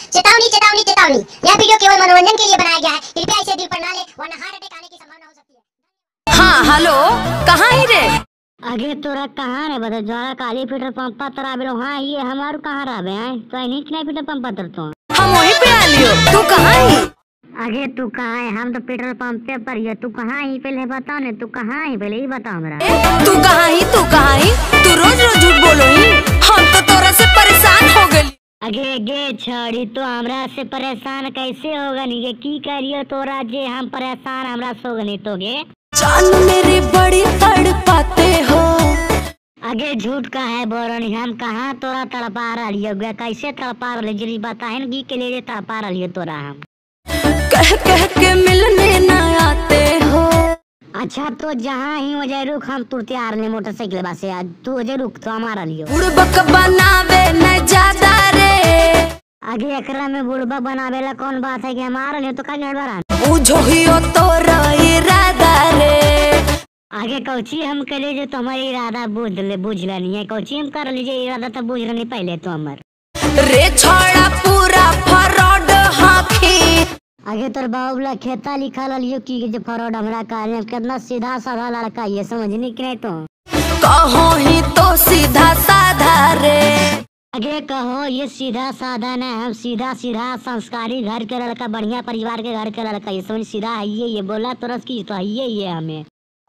चेतावनी चेतावनी चेतावनी, यह वीडियो केवल मनोरंजन के लिए बनाया गया है। कृपया इसे दिल पर ना ले वरना हार्ट अटैक आने की संभावना हो सकती है। हाँ हेलो, कहाँ ही रे? अगे तोरा कहाँ रे बता जोरा काली पेट्रोल पंप पर तरा बेरो। हाँ ये हमारू कहाँ रहबे हैं तो नहीं कितना पेट्रोल पंप पर तो हम वहीं पे आ लियो। तू कहाँ ही? अगे तू कहाँ है? हम तो पेट्रोल पंप पे पर है। तू कहाँ ही पहले बता ने, तू कहाँ ही पहले ही बता हमरा। तू कहाँ ही? तू कहाँ ही? तू रोज रोज झूठ बोलो ही। हम तो तोरा से परेशान हो गए। अगे गे छड़ी तो हमरा से परेशान कैसे होगा नी गे? की करियो तोरा जे हम परेशान हमरा सोगनी तो गे। जान मेरी बड़ी तड़पाते हो। अगे झूठ का है बोरनी, हम कहाँ तोरा तड़पा रहियो गे? कैसे तड़पा रही जरी बताए न के लिए तड़पा रहियो तोरा हम? कह कह के मिलने न आते हो। अच्छा तो जहाँ ही हो जाए रुक, हम तुरते आ रहे मोटरसाइकिल बस से। तू हो जाए रुक तो हमारा लियो। बुड़बक बनावे न ज्यादा रे। आगे एकरा में बुड़बक बनावेला कौन बात है कि हमारा लियो तो का गड़बड़ा बुझो हियो तोरा इरादा रे। आगे कौची हम करे जो तुम्हारी इरादा बुझ नहीं है। कौची हम कर लीजिए इरादा तो बुझ नहीं पहले तो हमर रे छोड़ा पूरा फ्रॉड हाखी। आगे तोर बाबूला खाता लिखा लियो की जो फ्रॉड हमरा कार्य कितना सीधा साधा लड़का ये समझनी कि नहीं तो कहो ही तो सीधा साधा रे। आगे कहो ये सीधा साधा ना, हम सीधा सीधा संस्कारी घर के लड़का, बढ़िया परिवार के घर के लड़का, ये समझ सीधा है ये बोला तुरंत की तो है ये हमें।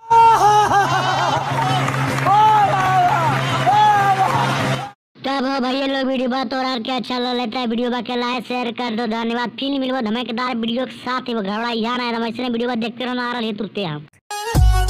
तब हो भैया लोग वीडियो बात और क्या अच्छा लगता है वीडियो बा के लाइक शेयर कर दो। धन्यवाद। फिर मिलवा धमाकेदार वीडियो के साथ ही घबरा यहाँ वीडियो देखते रहो ना तुरते हम।